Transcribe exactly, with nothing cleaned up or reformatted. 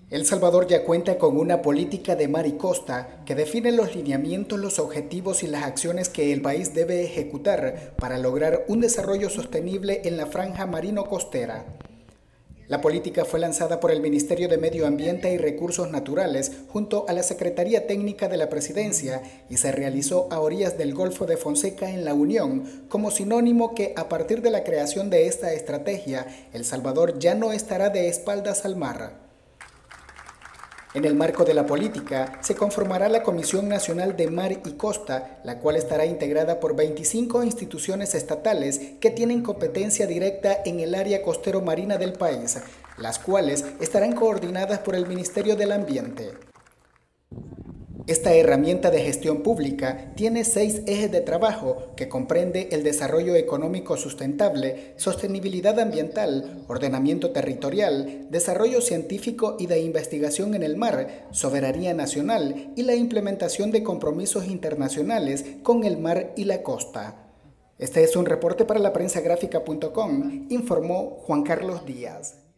El Salvador ya cuenta con una política de mar y costa que define los lineamientos, los objetivos y las acciones que el país debe ejecutar para lograr un desarrollo sostenible en la franja marino-costera. La política fue lanzada por el Ministerio de Medio Ambiente y Recursos Naturales junto a la Secretaría Técnica de la Presidencia y se realizó a orillas del Golfo de Fonseca en La Unión, como sinónimo que a partir de la creación de esta estrategia, El Salvador ya no estará de espaldas al mar. En el marco de la política, se conformará la Comisión Nacional de Mar y Costa, la cual estará integrada por veinticinco instituciones estatales que tienen competencia directa en el área costero-marina del país, las cuales estarán coordinadas por el Ministerio del Ambiente. Esta herramienta de gestión pública tiene seis ejes de trabajo que comprende el desarrollo económico sustentable, sostenibilidad ambiental, ordenamiento territorial, desarrollo científico y de investigación en el mar, soberanía nacional y la implementación de compromisos internacionales con el mar y la costa. Este es un reporte para la prensa gráfica punto com, informó Juan Carlos Díaz.